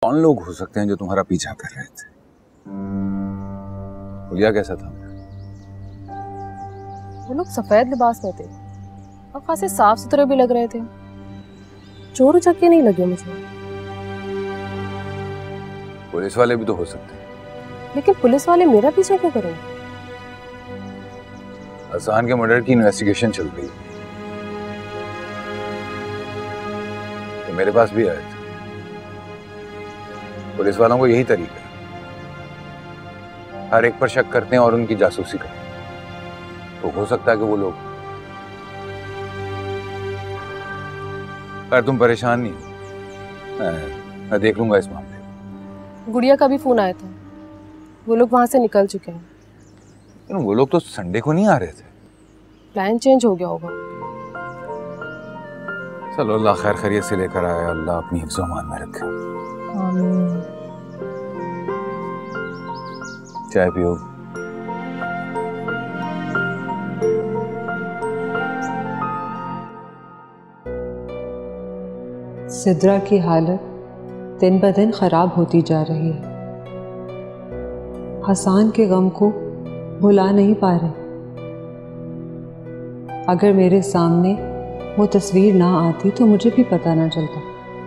कौन लोग हो सकते हैं जो तुम्हारा पीछा कर रहे थे? हुलिया कैसा था? वो लोग सफेद लिबास में थे और खासे साफ सुथरे भी लग रहे थे। चोर उचक्के नहीं लगे मुझे। पुलिस वाले भी तो हो सकते हैं। लेकिन पुलिस वाले मेरा पीछा क्यों करेंगे? हसन के मर्डर की इन्वेस्टिगेशन चल रही है, तो मेरे पास भी आए थे। पुलिस वालों को यही तरीका है, हर एक पर शक करते हैं और उनकी जासूसी करते हैं। तो हो सकता है कि वो लोग। पर तुम परेशान नहीं हो, मैं देख लूंगा इस मामले को। गुड़िया का भी फोन आया था, वो लोग वहां से निकल चुके हैं। वो लोग तो संडे को नहीं आ रहे थे। प्लान चेंज हो गया होगा। चलो अल्लाह खैर खैरियत से लेकर आया, अल्लाह अपनी हिफ्ज़ अमान में रखे। आमीन। चाय पियो। सिद्रा की हालत दिन ब दिन खराब होती जा रही है। हसन के गम को भुला नहीं पा रहे। अगर मेरे सामने वो तस्वीर ना आती तो मुझे भी पता ना चलता।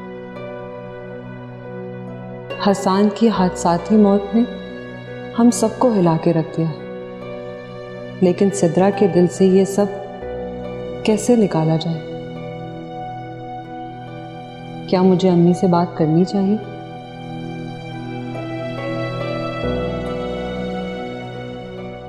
हसन की हादसाती मौत ने हम सबको हिला के रख दिया, लेकिन सिद्रा के दिल से ये सब कैसे निकाला जाए? क्या मुझे अम्मी से बात करनी चाहिए?